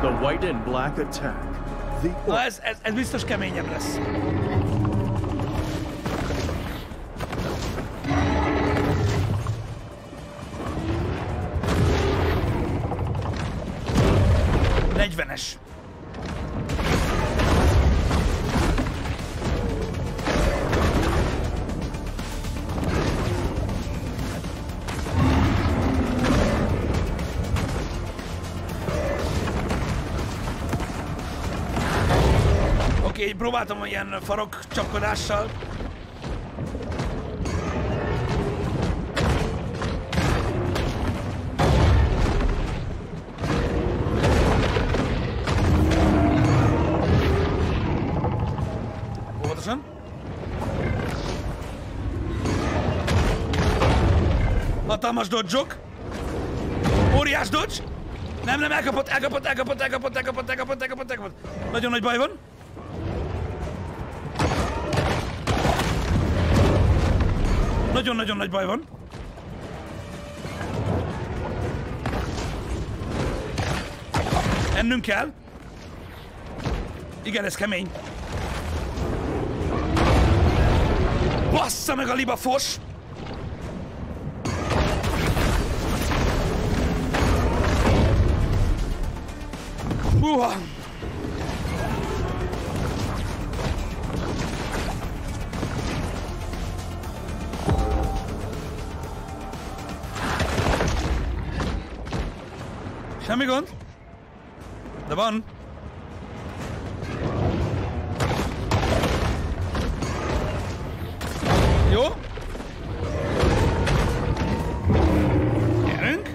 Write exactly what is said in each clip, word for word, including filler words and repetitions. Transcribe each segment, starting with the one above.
The white and black attack. The Na ez, ez, ez biztos keményebb lesz. negyvenes. Oké, okay, próbáltam ilyen farok csapkodással. Óvatosan. Hatalmas dodge-ok. Óriás dodge. Nem, nem, elkapott, elkapott, elkapott, elkapott, elkapott, elkapott, elkapott, elkapott. Nagyon nagy baj van. Nagyon-nagyon nagy baj van. Ennünk kell. Igen, ez kemény. Bassza meg a libafos! Uha! Semmi gond? De van. Jó? Gyerünk.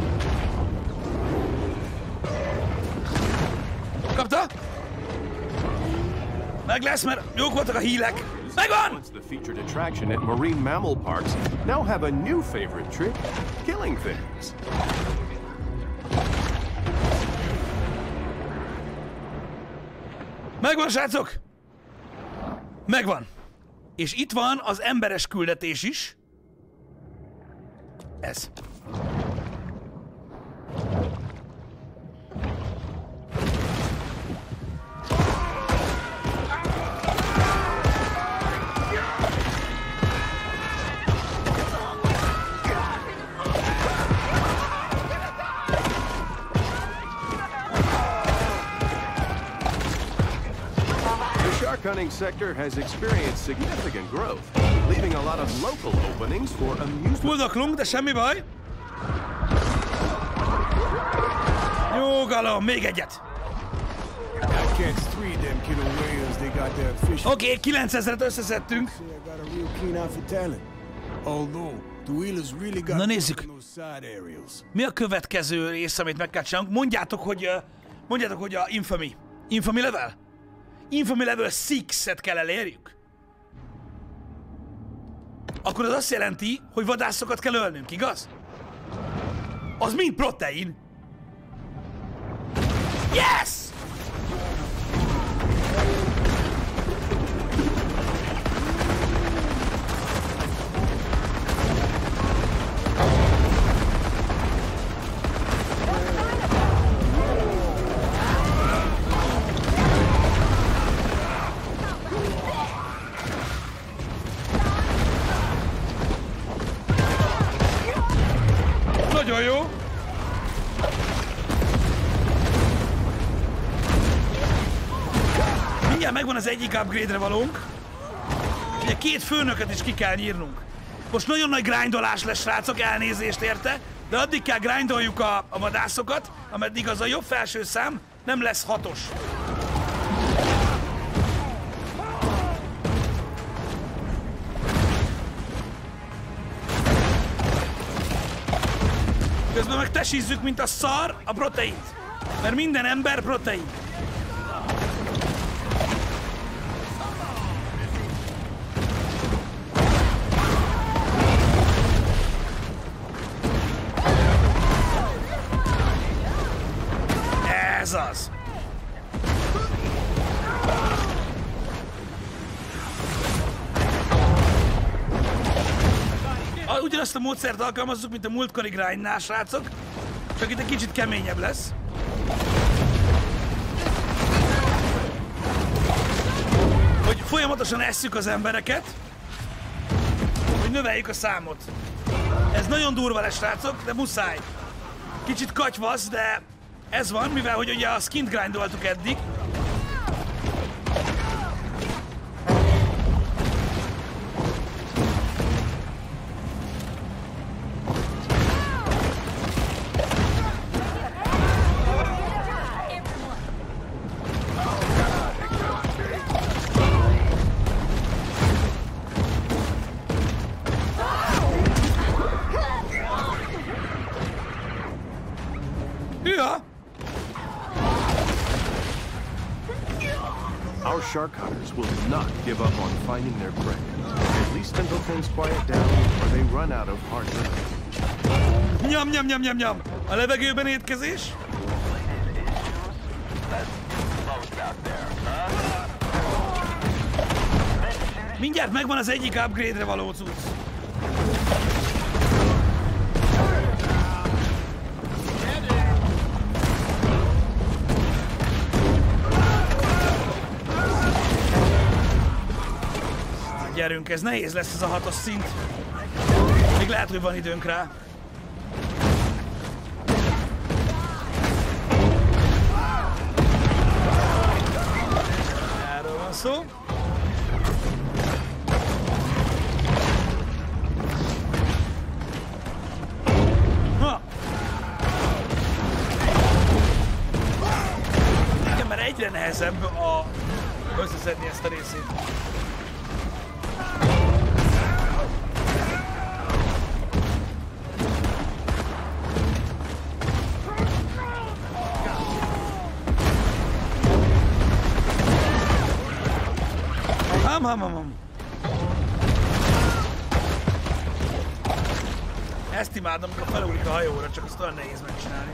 Kapta? Meg lesz, mert jók voltak a hílek. Megvan! Once the featured attraction at marine mammal parks, now have a new favorite trick, killing things. Megvan, srácok! Megvan. És itt van az emberes küldetés is. Ez. Shark hunting sector has experienced significant growth, leaving a lot of local openings for amusement. Fuldoklunk, de semmi baj. Nyugalom, még egyet. Oké, okay, kilencezret összeszedtünk. Na nézzük. Mi a következő rész, amit meg kell csinálnunk? Mondjátok, hogy, uh, mondjátok, hogy a Infamy. Infamy level? Infamy level hatot kell elérjük. Akkor az azt jelenti, hogy vadászokat kell ölnünk, igaz? Az mind protein. Yes! Nagyon jó! Mindjárt megvan az egyik upgrade-re valónk. Ugye két főnököt is ki kell nyírnunk. Most nagyon nagy grindolás lesz, srácok, elnézést érte, de addig kell grindoljuk a, a vadászokat, ameddig az a jobb felső szám nem lesz hatos. Közben meg tesízzük, mint a szar, a proteint. Mert minden ember protein. Ez az. Ugyanazt a módszert alkalmazzuk, mint a múltkori grindnál, srácok. Csak itt egy kicsit keményebb lesz. Folyamatosan esszük az embereket, hogy növeljük a számot. Ez nagyon durva lesz, srácok, de muszáj. Kicsit katyvasz, de ez van, mivel hogy ugye a skint grindoltuk eddig. Our shark hunters will not give up on finding their prey, at least until things quiet down or they run out of hard living. Nyam, nyam, nyam, nyam, nyam! A levegőben étkezés? Mindjárt megvan az egyik upgrade-re való cucc. Gyerünk, ez nehéz lesz ez a hatos szint. Még lehet, hogy van időnk rá. Erről van szó. Ha! Igen, mert egyre nehezebb a... összeszedni ezt a részét. Ham, ham, ham, ham. Ezt imádom, amikor felugrik a hajóra, csak azt olyan nehéz megcsinálni.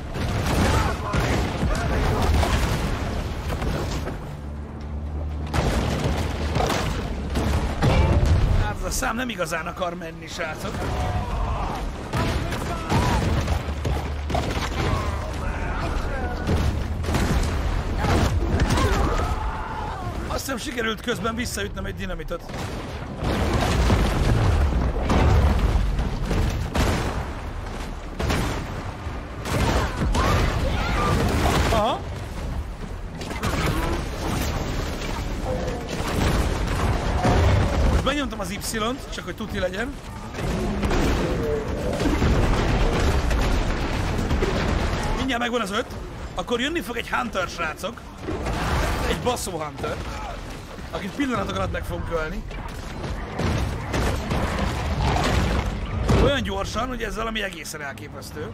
Hát az a szám nem igazán akar menni, srácok. Azt hiszem sikerült közben visszaütnem egy dinamitot. Aha. Most benyomtam az Y-t, csak hogy tuti legyen. Mindjárt megvan az öt. Akkor jönni fog egy Hunter, srácok. Egy basszó Hunter, akit pillanatok alatt meg fogunk ölni. Olyan gyorsan, hogy ez valami egészen elképesztő.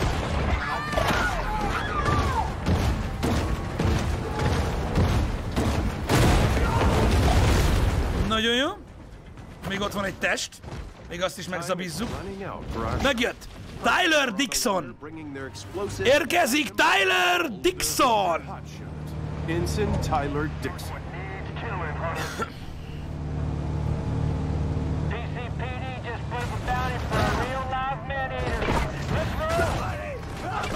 Nagyon jó. Még ott van egy test. Még azt is megzabizzuk. Megjött! Tyler Dixon! Érkezik Tyler Dixon! Ensign Tyler Dixon. D C P D just put a bounty for a real live man eater. Let's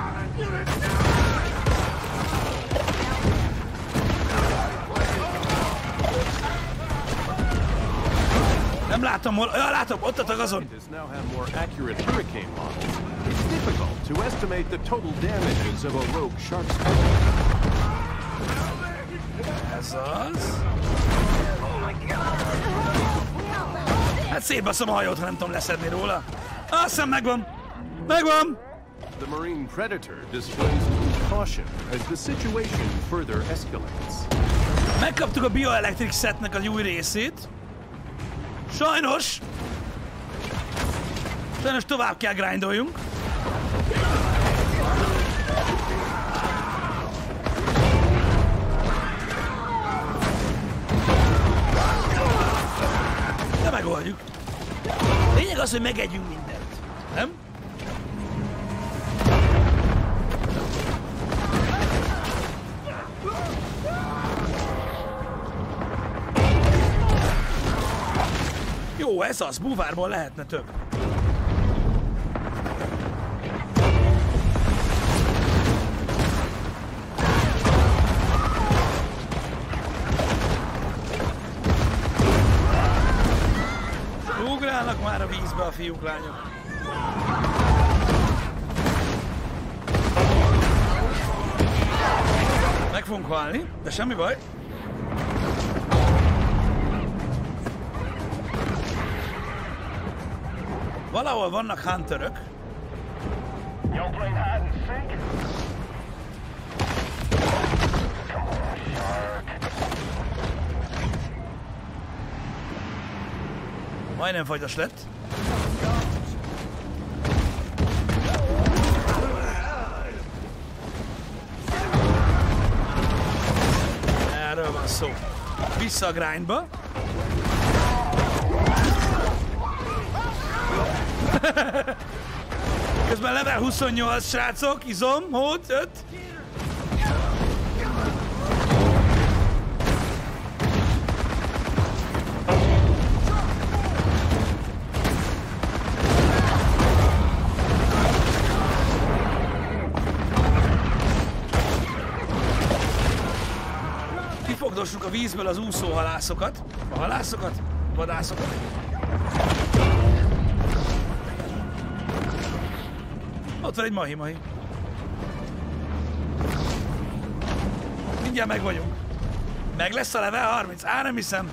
Nem látom hol. Ja, látom, ott a tagazon. Now have more accurate hurricane models. It's difficult to estimate the total damages of a rogue shark species. Ez az. Hát szétbaszom a hajót, ha nem tudom leszedni róla. Azt hiszem megvan. Megvan. The Marine Predator displays caution as the situation further escalates. Megkaptuk a Bioelectric setnek a új részét. Sajnos. Sajnos tovább kell grindoljunk. De megoldjuk. Lényeg az, hogy megegyünk mindent. Nem? Jó, ez az. Búvárból lehetne több. vízbe a fiúk, lányok. Meg fogunk halni, de semmi baj. Valahol vannak hunterök. Y'all playing hide and seek? Come on, Shark. Majdnem fagyas lett. Erről van szó. Vissza a grindba. Közben level huszonnyolc, srácok, izom, hót, öt. Kifogdossuk a vízből az úszó halászokat, a halászokat, a vadászokat. Ott van egy mahi-mahi. Mindjárt meg vagyunk. Meg lesz a level harminc? Á, nem hiszem.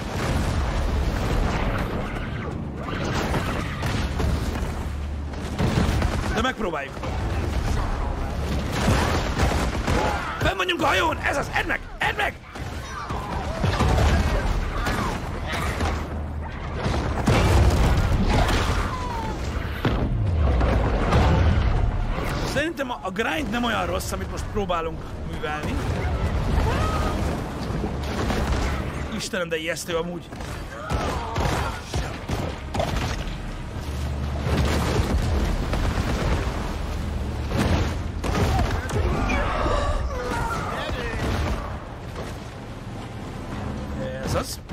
De megpróbáljuk. Fenn vagyunk a hajón! Ez az! Edd meg! Edd meg! Szerintem a grind nem olyan rossz, amit most próbálunk művelni. Istenem, de ijesztő amúgy. Ez az.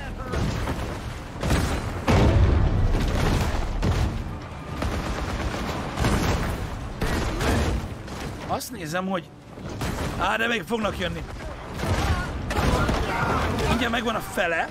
Azt nézem, hogy... Á, de még fognak jönni. Mindjárt megvan a fele.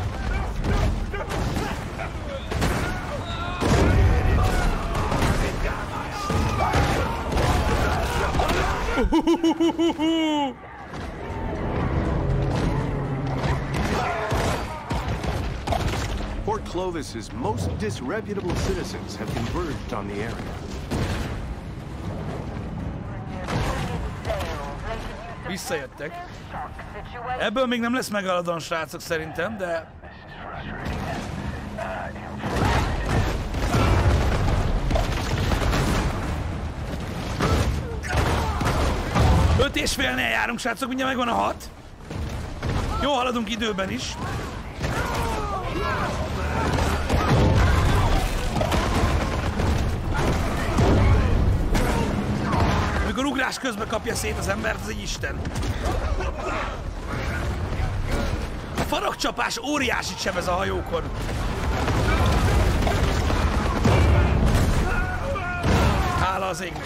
Port Clovis's most disreputable citizens have converged on the area. Visszajöttek. Ebből még nem lesz megaladon, srácok, szerintem, de... Öt és félnél járunk, srácok, mindjárt megvan a hat. Jó, haladunk időben is. Amikor ugrás közben kapja szét az embert, az egy isten. A farokcsapás óriásit sebez a hajókon. Hála az égnek.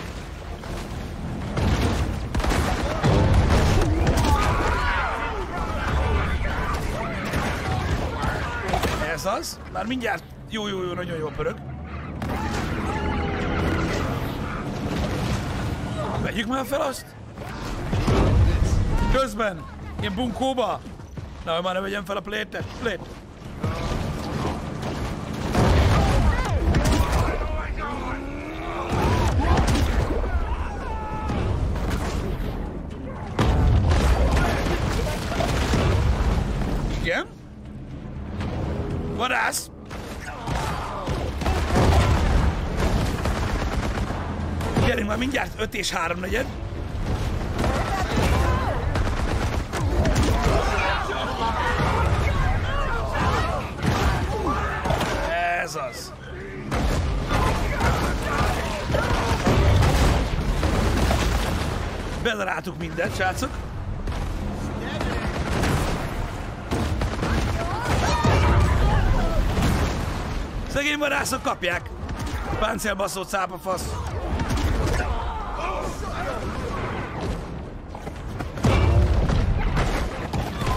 Ez az. Már mindjárt jó, jó, jó, nagyon jó pörög. Vegyük már fel azt. Közben, ilyen bunkóba. Na, hogy már ne vegyem fel a plétet. Plét. Igen. Vadász. Gyerünk már mindjárt öt és három negyed. Ez az. Bedaráltuk mindent, srácok. Szegény vadászok kapják. Páncélbaszó cápafasz.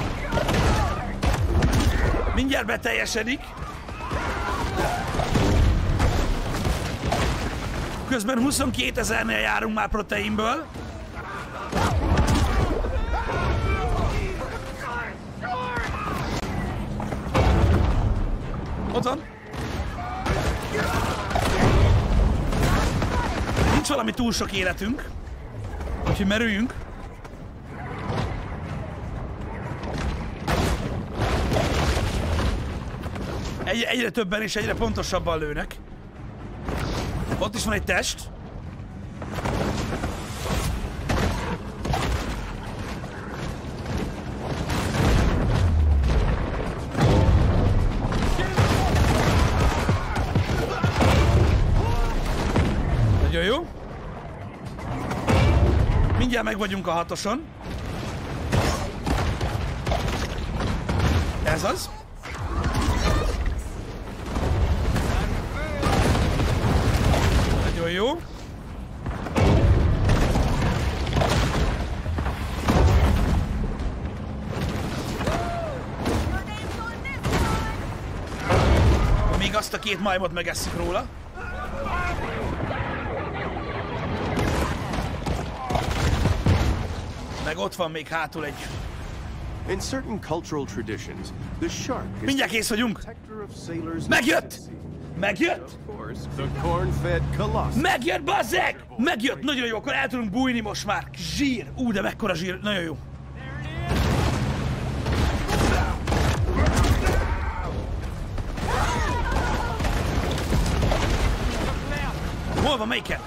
Mindjárt beteljesedik. Közben huszonkétezernél járunk már proteinből. Ott van. Nincs valami túl sok életünk. Úgyhogy merüljünk. Egy, egyre többen és egyre pontosabban lőnek. Ott is van egy test. Nagyon jó. Mindjárt meg vagyunk a hatoson. Ez az. Nagyon jó. Még azt a két majmot megesszük róla. Meg ott van még hátul egy. In certain cultural traditions, the shark is Mindjárt kész vagyunk. protector of sailors. Megjött! Megjött! Of course, the corn-fed colossus. Megjött, bazzeg! Megjött! Nagyon jó, akkor el tudunk bújni most már. Zsír! Ú, de mekkora zsír. Nagyon jó. Hol van, melyiken?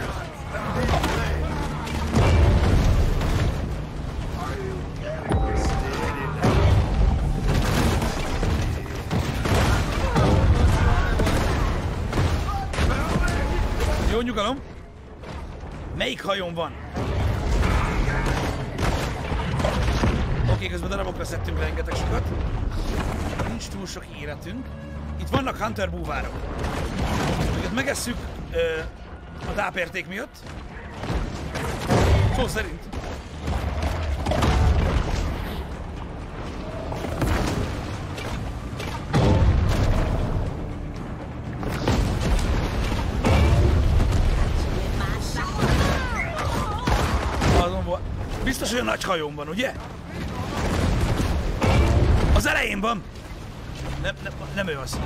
Jó, nyugalom. Melyik hajón van? Oké, közben darabokra szedtünk rengeteg sokat. Nincs túl sok életünk. Itt vannak Hunter búvárok. Őket megesszük ö, a tápérték miatt. Szó szerint. Biztos, hogy a nagy hajón van, ugye? Az elején van. Nem, nem, nem ő az.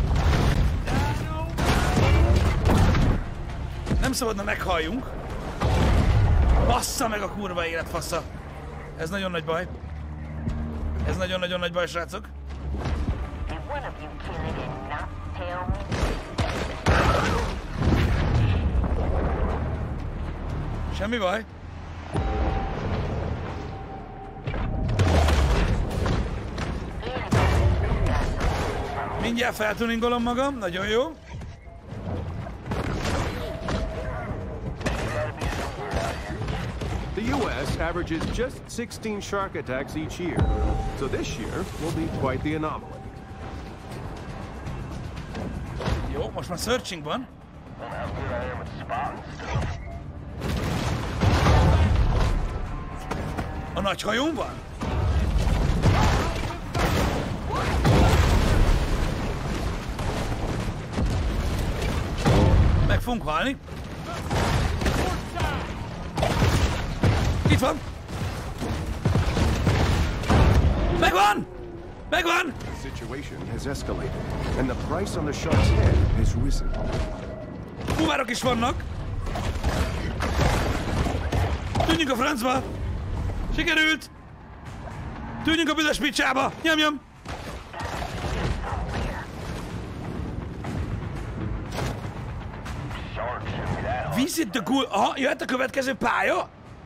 Nem szabadna meghalljunk. Bassza meg a kurva élet, fassa. Ez nagyon nagy baj. Ez nagyon-nagyon nagy baj, srácok. Semmi baj. Mindjárt feltuningolom magam, nagyon jó. The U S averages just sixteen shark attacks each year, so this year will be quite the anomaly. Jó, most már searching van. A nagy hajón van? Meg fogunk halni. Itt van! Megvan! Megvan! The situation has escalated, and the price on the shark's head has risen. Búvárok is vannak. Tűnjünk a francba! Sikerült! Tűnjünk a büdös picsába! Nyom, nyom! Visit the ghoul... Aha, jöhet a következő pálya?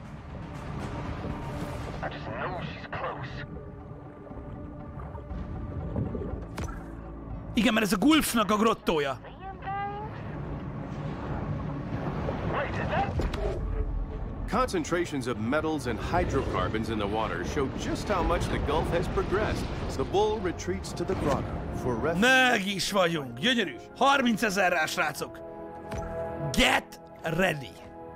Igen, mert ez a Gulfnak a grottója. Concentrations of metals and hydrocarbons in the water show just how much the Gulf has progressed. The bull retreats to the grotto for refuge. Meg is vagyunk. Gyönyörű. harmincezerrel, srácok. Get ready.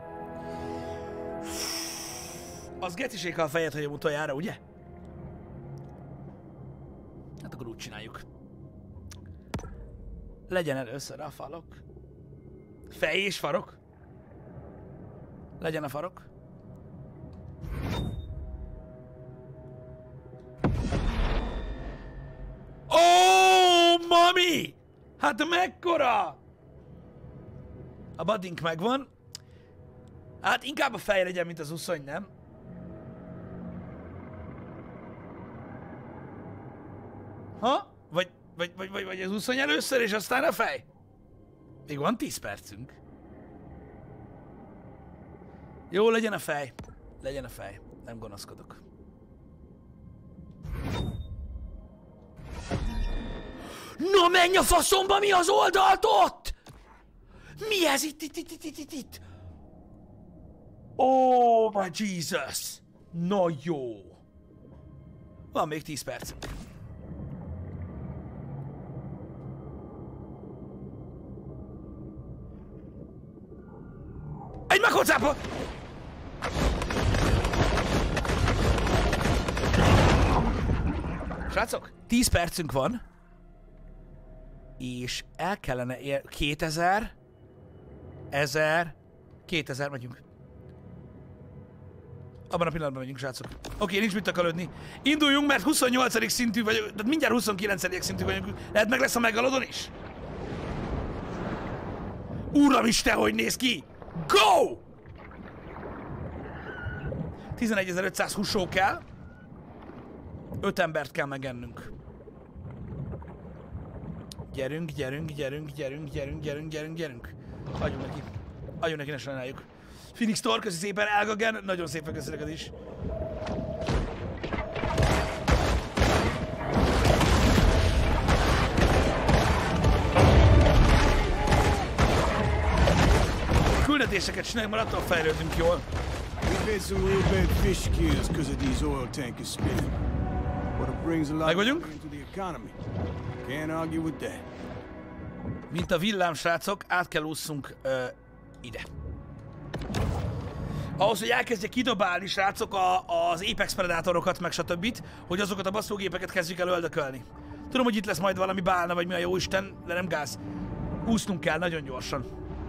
Az getisék a fejed, hogy utoljára, ugye? Hát akkor úgy csináljuk. Legyen először a falok. Fej és farok. Legyen a farok. Ó, oh, mami! Hát mekkora! A budding megvan. Hát inkább a fej legyen, mint az uszony, nem? Ha? Vagy, vagy, vagy, vagy, vagy az uszony először, és aztán a fej? Még van tíz percünk. Jó, legyen a fej. Legyen a fej. Nem gonoszkodok. Na menj a faszomba, mi az oldalt ott? Mi ez itt, itt, itt, itt, itt, itt? Oh my Jesus! Na jó! Van még tíz percünk. Egy meghocápa! Srácok, tíz percünk van. És el kellene ér... kétezer... ezer... kétezer, megyünk. Abban a pillanatban megyünk, srácok. Oké, nincs mit takarődni. Induljunk, mert huszonnyolcadik szintű vagyunk, tehát mindjárt huszonkilencedik szintű vagyunk. Lehet meg lesz a megalodon is? Uramisten, hogy néz ki! Go! tizenegyezer-ötszáz húsó kell. Öt embert kell megennünk. Gyerünk, gyerünk, gyerünk, gyerünk, gyerünk, gyerünk, gyerünk, gyerünk. Adjunk neki. Adjunk neki, ne sajnáljuk. Phoenix Tor, köszi szépen, Elgagen, nagyon szépen köszi neked is. Küldetéseket csináljuk, mert attól fejlődünk jól. We've had some real bad fish kills because of these oil tankers spinning. But it brings a lot of money into the economy. Can't argue with that. Mint a villám, srácok, át kell ússzunk ö, ide. Ahhoz, hogy elkezdjek kidobálni, srácok, a, az Apex Predátorokat, meg stb., hogy azokat a basszógépeket kezdjük el öldökölni. Tudom, hogy itt lesz majd valami bálna, vagy mi a jó Isten, de nem gáz. Úsznunk kell nagyon gyorsan.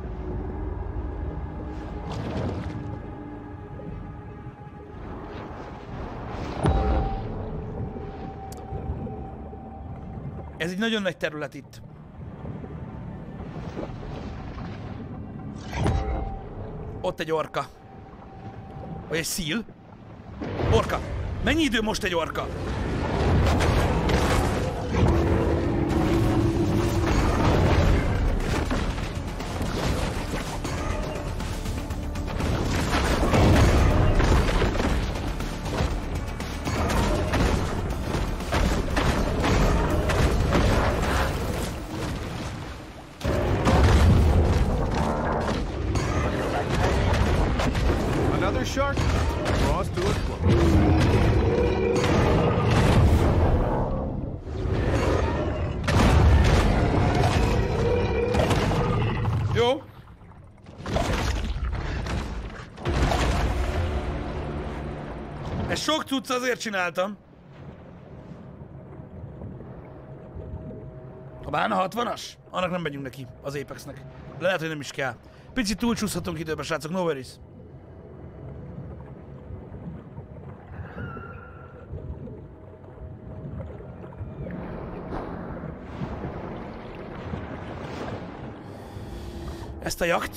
Ez egy nagyon nagy terület itt. Ott egy orka. Vagy egy szíl. Orka. Mennyi idő most egy orka? Shark, draws to a close. Jó. Ez sok cucc, azért csináltam. A bálna hatvanas? Annak nem megyünk neki, az Apexnek. Lehet, hogy nem is kell. Picit túlcsúszhatunk időben, srácok, no worries. Ezt a jakt.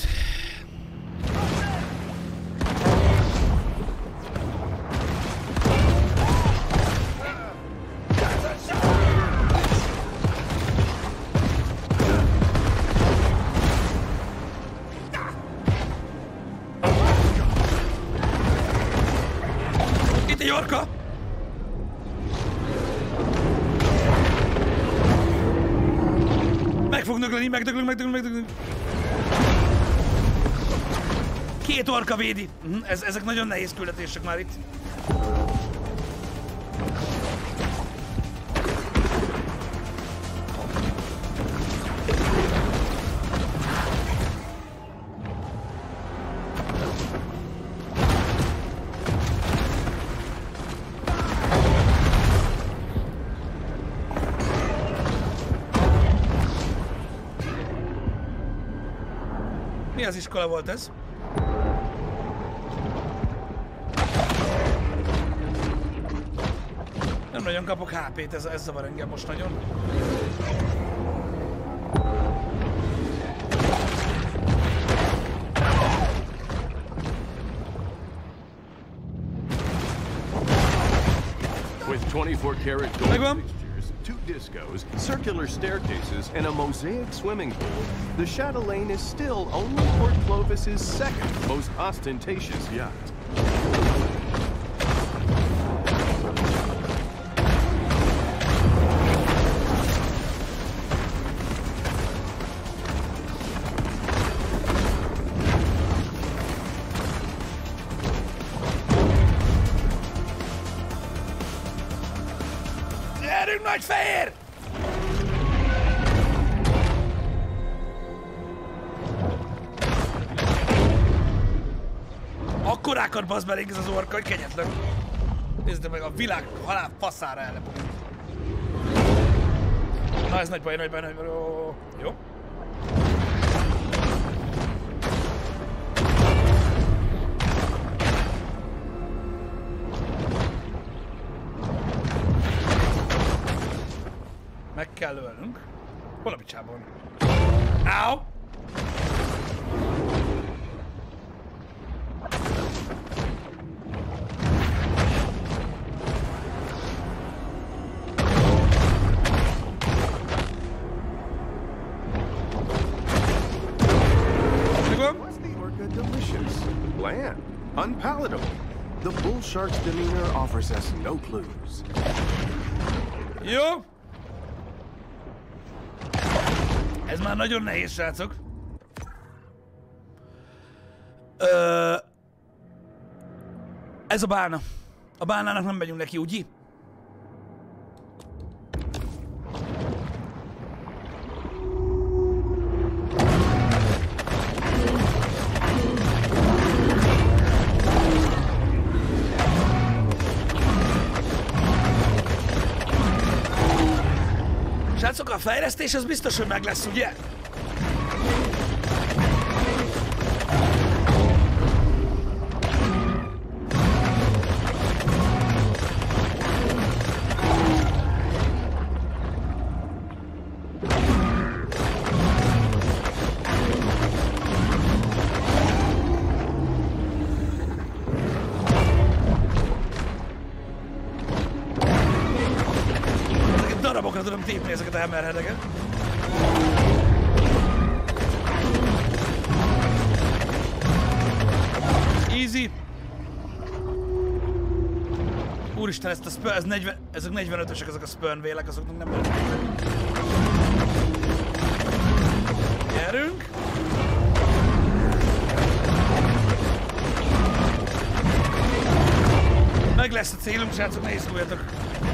Itt egy orka. Meg fognak lenni, megdöglünk, megdöglünk, megdöglünk. Két orka védi. Ez, ezek nagyon nehéz küldetések már itt. Mi az iskola volt ez? Nem nagyon kapok há pét, ez, ez zavar engem most nagyon. With twenty-four karat gold fixtures, two discos, circular staircases, and a mosaic swimming pool, the Chatelaine is still only Port Clovis's second most ostentatious yacht. Nagy fehér! Akkorákat basz belénk ez az orka, hogy kegyetlen. Nézd meg, a világ halál faszára ellepult. Na ez nagy baj, nagy baj, nagy baj. Jó. Meg kell ölnünk. Hol a picsában? Áó! Was the orca delicious? Bland? Unpalatable? The bull shark's demeanor offers us no clues. Jó! Ez már nagyon nehéz, srácok. Ö... Ez a bálna. A bálnának nem megyünk neki, ugye? Srácok, a fejlesztés az biztos, hogy meg lesz, ugye? Darabokra tudom tépni ezeket a hammerheadeket. Easy. Úristen, ezt a spur, ez negyven, ezek negyvenötösek, ezek a spurnvélek, azoknak nem lehet. Gyerünk. Meg lesz a célunk, srácok, ne izguljatok.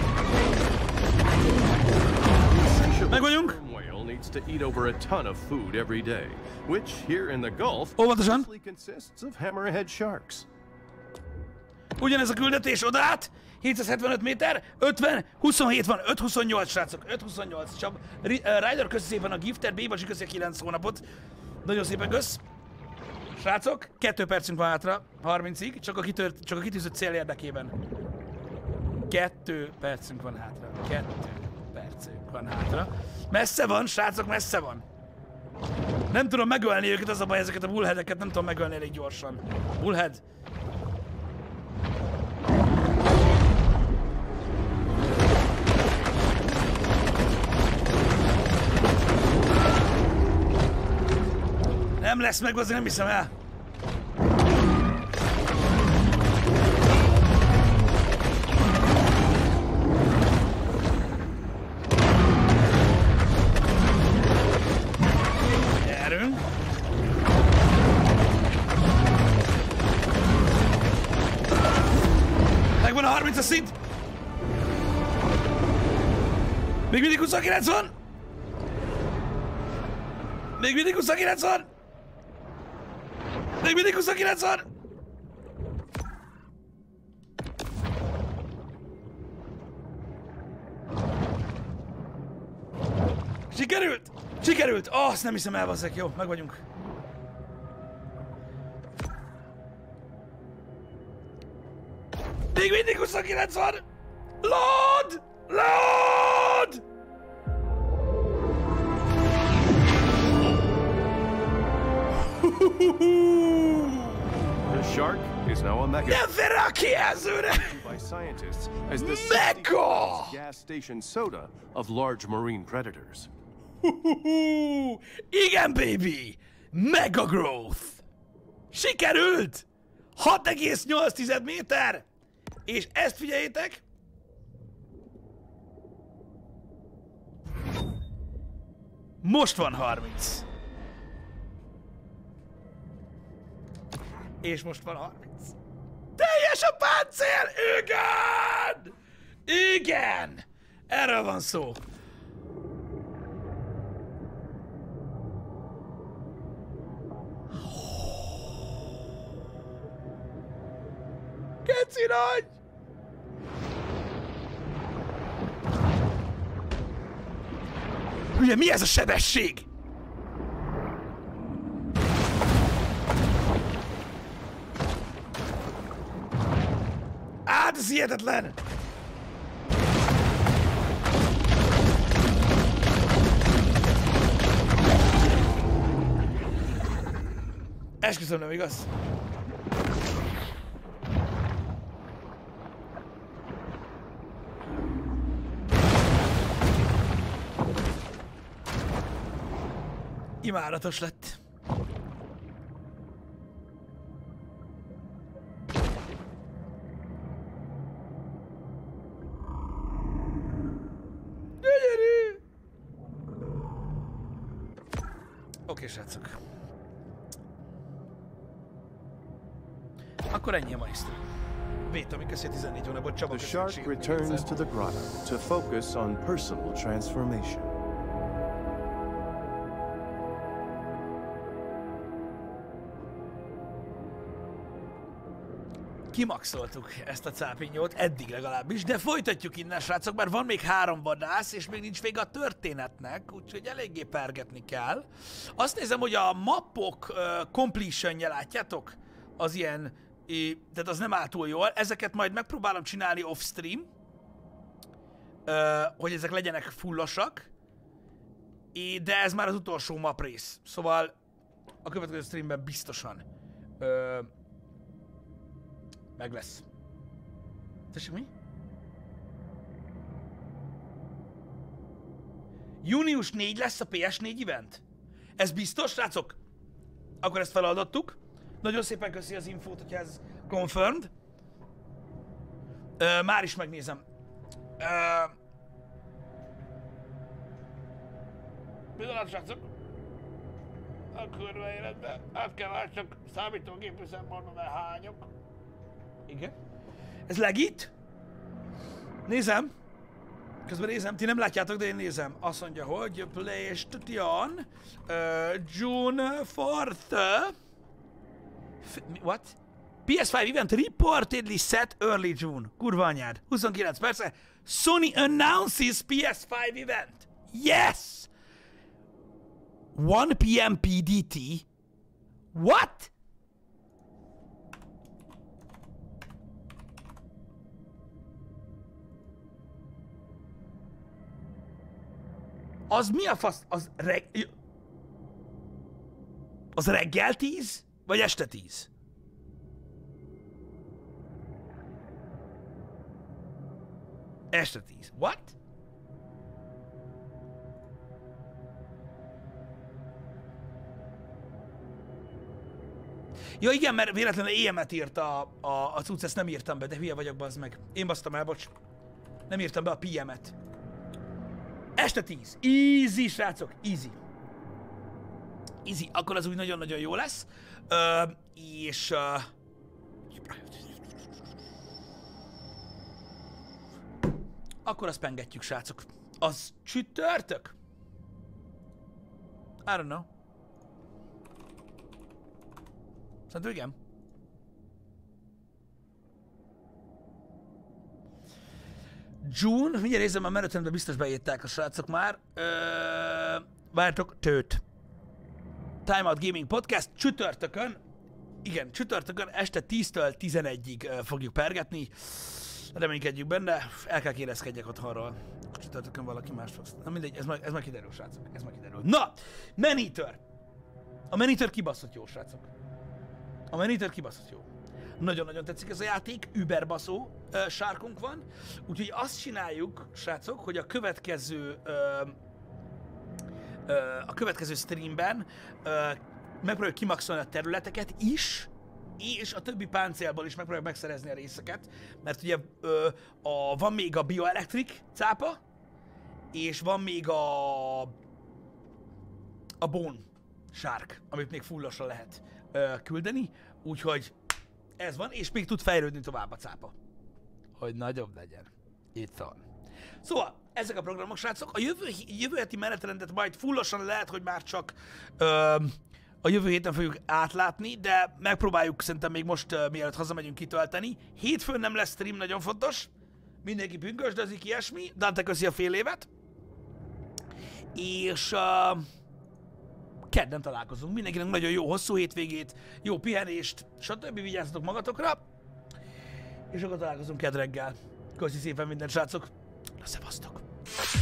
Meg vagyunk. Needs to eat over a ton of food every day, which here in the Gulf Óvatosan. mostly consists of hammerhead sharks. Ugyanez a küldetés oda át, hétszázhetvenöt méter, ötven, huszonhét van, öt huszonnyolc, srácok, öt huszonnyolc. Csak Ryder köszi szépen a giftet, Bébacsi köszi a kilenc hónapot. Nagyon szépen kösz. Srácok, kettő percünk van hátra, harmincig, csak a, kitört, csak a kitűzött cél érdekében. Kettő percünk van hátra, kettő percünk van hátra. Messze van, srácok, messze van. Nem tudom megölni őket, az a baj, ezeket a bullheadeket nem tudom megölni elég gyorsan. Bullhead. Nem lesz meg, azért nem hiszem el. Gyerünk. Megvan a harmincas szint. Még mindig huszonkilenc van. Még mindig huszonkilenc van. Még mindig huszonkilenc van! Sikerült! Sikerült! Oh, azt nem hiszem el, bazzek. Jó, meg vagyunk. Még mindig huszonkilenc van! Load! Load! The shark is now a mega Nem fér rá a kijelzőre! by scientists as the Mega! gas station soda of large marine predators. Igen, baby! Mega growth! Sikerült! hat egész nyolc méter! És ezt figyeljétek! Most van harminc. És most van harminc. Teljes a páncél! Igen! Igen! Erről van szó. Keci nagy! Ugye mi ez a sebesség? Át, ez hihetetlen! Esküszöm, nem igaz? Imádatos lett. Gyönyörű! Oké, srácok. Akkor ennyi a mai sztori. Vétom, köszi tizennégy hónapot, Csaba. The shark returns to the grotto to focus on personal transformation. Kimaxoltuk ezt a cápinyót, eddig legalábbis, de folytatjuk innen, srácok, mert van még három vadász, és még nincs vége a történetnek, úgyhogy eléggé pergetni kell. Azt nézem, hogy a mappok uh, completion-je, látjátok? Az ilyen, é, tehát az nem áll túl jól. Ezeket majd megpróbálom csinálni off-stream, uh, hogy ezek legyenek fullosak, de ez már az utolsó map rész. Szóval a következő streamben biztosan uh, meg lesz. Tessék, mi? június négy lesz a pé es négy event? Ez biztos, srácok? Akkor ezt feladottuk. Nagyon szépen köszi az infót, hogyha ez confirmed. Ö, már is megnézem. Ö... Pillanat, srácok. A kurva életben. Át kell már csak számítógép üzemborban, mert hányok. Igen. Ez legit? Nézem. Közben nézem, ti nem látjátok, de én nézem. Azt mondja, hogy PlayStation uh, June fourth. What? pé es öt event reportedly set early June. Kurva anyád. huszonkilenc perce. Sony announces pé es öt event. Yes! one p m P D T. What? Az mi a fasz? Az reg... Az reggel tíz? Vagy este tíz? Este tíz. What? Ja igen, mert véletlenül é em-et írt a, a, a cucc, ezt nem írtam be, de hülye vagyok, bazd meg. Én basztam el, bocs. Nem írtam be a pé em-et. Este tíz. Easy, srácok. Easy. Easy. Akkor az úgy nagyon-nagyon jó lesz. Uh, és... Uh... Akkor azt pengetjük, srácok. Az csütörtök? I don't know. Szerintem igen. June, mindjárt nézem, a menütemben biztos beírták a srácok már. Ö, vártok, tőt. Time Out Gaming Podcast csütörtökön, igen, csütörtökön este tíztől tizenegyig fogjuk pergetni. Reménykedjük benne, el kell kérezkedjek otthonról. Csütörtökön valaki más fogsz. Na mindegy, ez majd, ez majd kiderül, srácok. Ez majd kiderül. Na! Maneater! A Maneater kibaszott jó, srácok. A Maneater kibaszott jó. Nagyon-nagyon tetszik ez a játék, überbaszó uh, sárkunk van. Úgyhogy azt csináljuk, srácok, hogy a következő uh, uh, a következő streamben uh, megpróbáljuk kimaxolni a területeket is, és a többi páncélból is megpróbáljuk megszerezni a részeket, mert ugye ö, a, van még a bioelektrik cápa, és van még a a bone shark, amit még fullosra lehet ö, küldeni, úgyhogy ez van, és még tud fejlődni tovább a cápa, hogy nagyobb legyen. Itt van. Szóval, ezek a programok, srácok, a jövő, jövő heti menetrendet majd fullosan lehet, hogy már csak ö, a jövő héten fogjuk átlátni, de megpróbáljuk szerintem még most, uh, mielőtt hazamegyünk, kitölteni. Hétfőn nem lesz stream, nagyon fontos. Mindenki pünkösdözik, ilyesmi. Dante köszi a fél évet. És uh, kedden találkozunk. Mindenkinek nagyon jó hosszú hétvégét, jó pihenést, stb. Vigyázzatok magatokra. És akkor találkozunk kedd reggel. Köszi szépen minden srácok. Szevasztok.